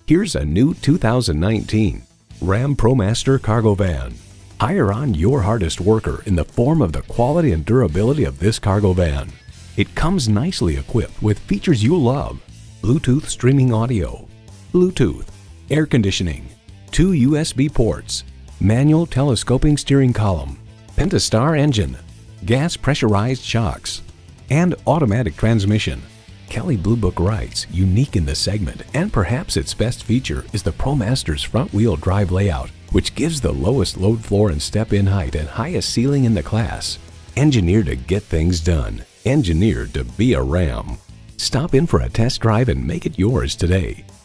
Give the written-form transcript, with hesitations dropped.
Here's a new 2019 Ram ProMaster cargo van. Hire on your hardest worker in the form of the quality and durability of this cargo van. It comes nicely equipped with features you love: Bluetooth streaming audio, Bluetooth, air conditioning, 2 USB ports, manual telescoping steering column, Pentastar engine, gas pressurized shocks, and automatic transmission. Kelley Blue Book writes, unique in the segment and perhaps its best feature is the ProMaster's front-wheel drive layout, which gives the lowest load floor and step-in height and highest ceiling in the class. Engineered to get things done. Engineered to be a Ram. Stop in for a test drive and make it yours today.